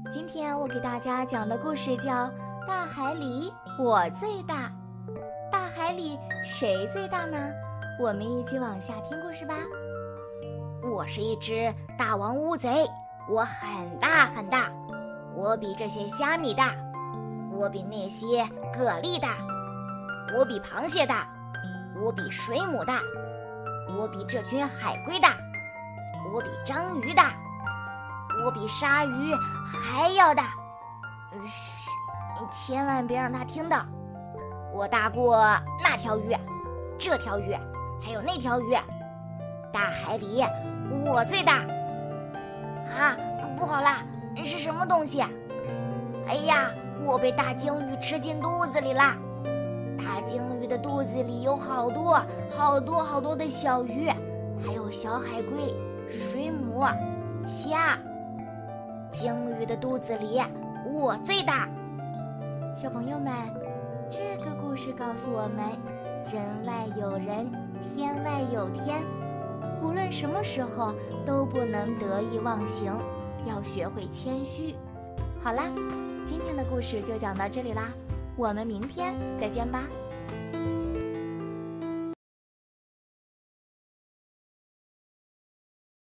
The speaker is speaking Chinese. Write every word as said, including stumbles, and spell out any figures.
今天我给大家讲的故事叫《大海里我最大》。大海里谁最大呢？我们一起往下听故事吧。 我是一只大王乌贼，我很大很大，我比这些虾米大，我比那些蛤蜊大，我比螃蟹大，我比水母大，我比这群海龟大，我比章鱼大，我比鲨鱼还要大。嘘，你千万别让他听到。我大过那条鱼，这条鱼，还有那条鱼。大海里我最大。啊，不好啦，是什么东西？哎呀，我被大鲸鱼吃进肚子里啦！大鲸鱼的肚子里有好多好多好多的小鱼，还有小海龟、水母、虾。鲸鱼的肚子里我最大。 小朋友们，这个故事告诉我们，人外有人，天外有天，无论什么时候都不能得意忘形，要学会谦虚。好啦，今天的故事就讲到这里啦，我们明天再见吧。